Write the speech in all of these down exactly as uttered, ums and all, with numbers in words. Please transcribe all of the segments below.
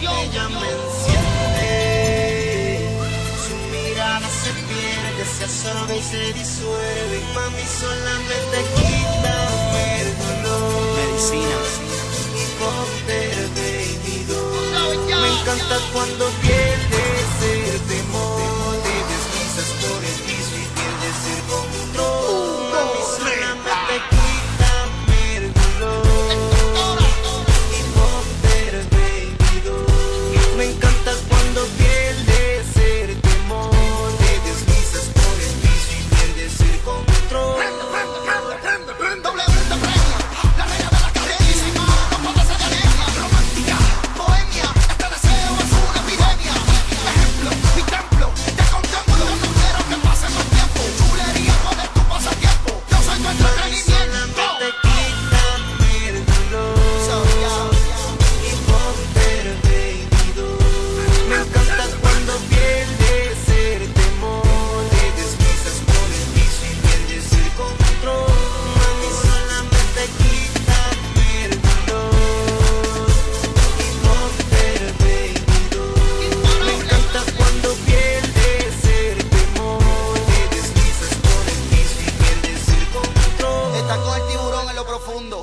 Ella me enciende, su mirada se pierde, se absorbe y se disuelve. Mami, solamente quítame el dolor. Medicina y ponte el baby doll. Me encanta cuando pierdes el temor, te deslizas por el piso y pierdes el control. Mami, solamente quítame el dolor y ponte el baby doll. Me encanta cuando pierdes el temor, te deslizas por el piso y pierdes el control. Doble venta premia, la reina de la carísima, no puede ser alegría, romántica, bohemia, este deseo es una epidemia. Ejemplo, mi templo, te contemplo, no quiero que pase más tiempo. Chulería, poder tu pasatiempo, yo soy tu entretenimiento. Solamente quítame el dolor y ponte el baby doll. Me encanta cuando pierdes el temor, te deslizas por el piso y pierdes el control. Mami, solamente quítame el dolor y ponte el baby doll. Me encanta cuando pierdes el temor, te deslizas por el piso y pierdes el control. Está con el tiburón en lo profundo.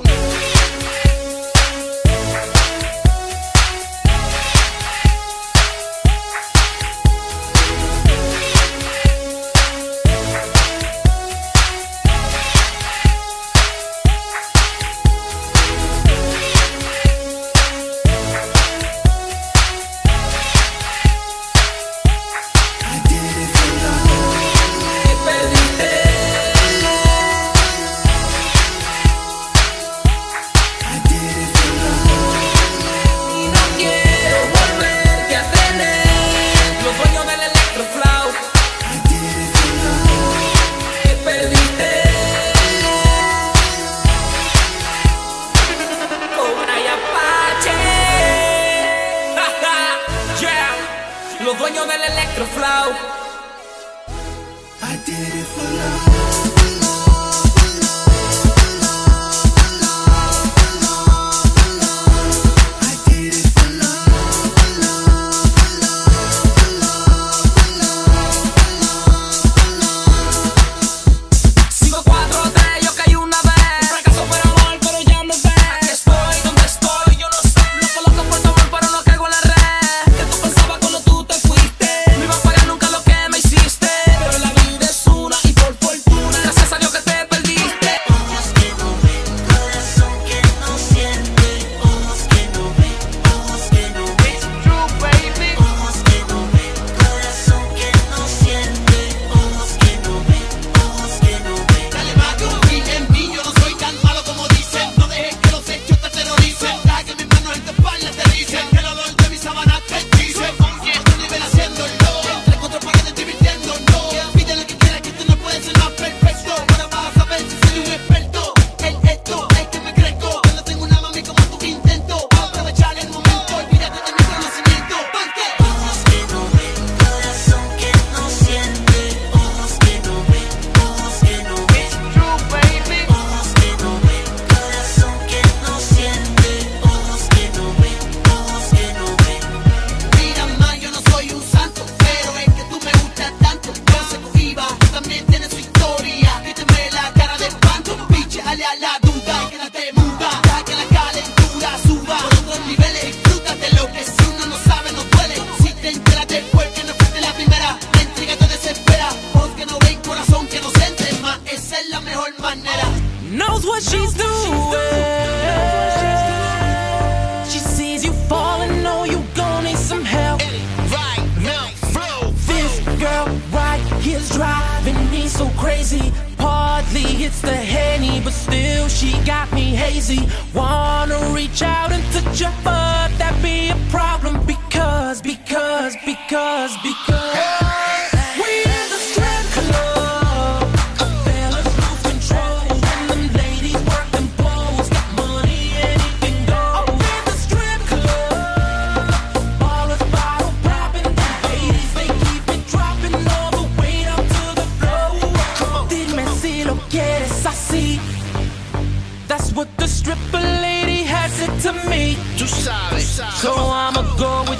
Los dueños del Electroflow. I did it for love. Knows what she's doing. She sees you falling, know you gon' need some help. Right now, flow. This girl right here's driving me so crazy. Partly it's the Henny, but still she got me hazy. Wanna reach out and touch her, but that be a problem because, because, because, because. We in the strip club, a fella's lose control, and them ladies work them poles, got money, anything goes. Up in the strip club, ballers bottle popping, the ladies they keep it dropping all the way down to the floor. Dime si lo quieres así. That's what the stripper lady has said to me. Tú sabes, So I'ma go with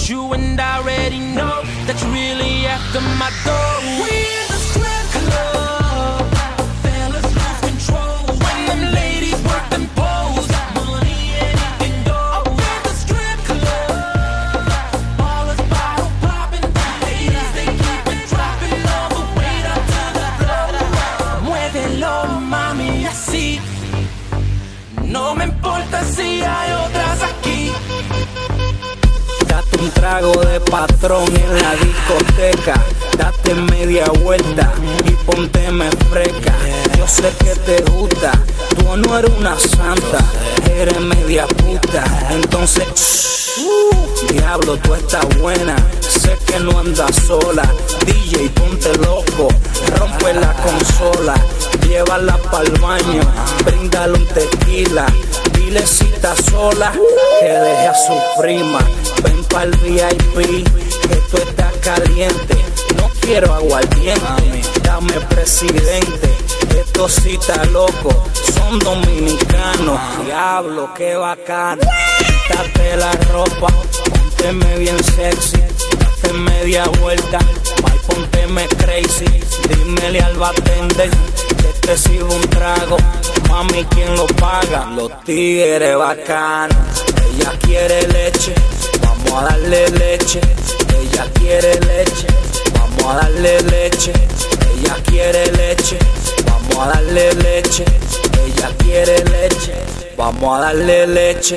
you, and I already know that you're really after my dough. We in the strip club, fellas lose control when them ladies work them poles. Money, anything goes. Up in the strip club, ballers bottle popping, ladies they keep it dropping all the way down to the floor. Muévelo, mami, así. No me importa si hay otras aquí. Date un trago de Patrón en la discoteca. Date media vuelta y pónteme fresca. Yo sé que te gusta, tú no eres una santa, eres media puta. Entonces, uh, diablo, tú estás buena. Sé que no andas sola. D J, ponte loco, rompe la consola. Llévala pa'l baño, bríndale un tequila. Dile si está sola, que deje a su prima. Ven pa'l V I P, que tú estás caliente. No quiero aguardiente, dame presidente. Estos sí está loco, son dominicanos. Diablo, qué bacano. Quítate la ropa, pónteme bien sexy. Date media vuelta, ay, pónteme crazy. Dímele al bartender que te sirvo un trago. Mami, ¿quién lo paga? Los tigres bacanos. Ella quiere leche, vamos a darle leche. Ella quiere leche, vamos a darle leche. Ella quiere leche, vamos a darle leche. Ella quiere leche, vamos a darle leche.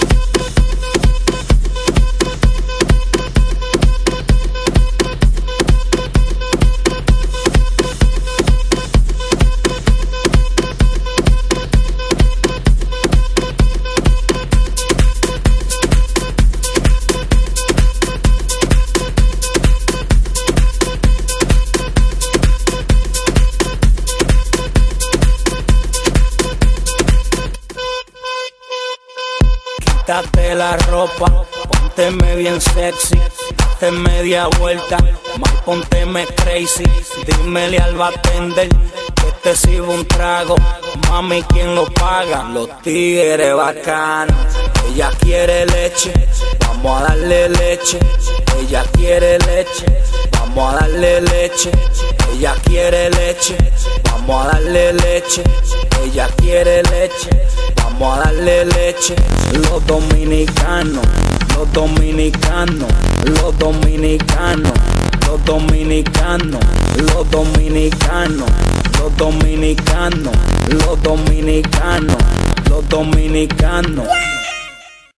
Quítate la ropa, pónteme bien sexy. Date media vuelta, más pónteme crazy. Dímele al bartender que te sirvo un trago. Mami, ¿quién lo paga? Los tigres bacanos. Ella quiere leche, vamos a darle leche. Ella quiere leche, vamos a darle leche. Ella quiere leche, vamos a darle leche. Ella quiere leche, vamos a darle leche. Los dominicanos, los dominicanos, los dominicanos, los dominicanos, los dominicanos, los dominicanos, los dominicanos, los dominicanos.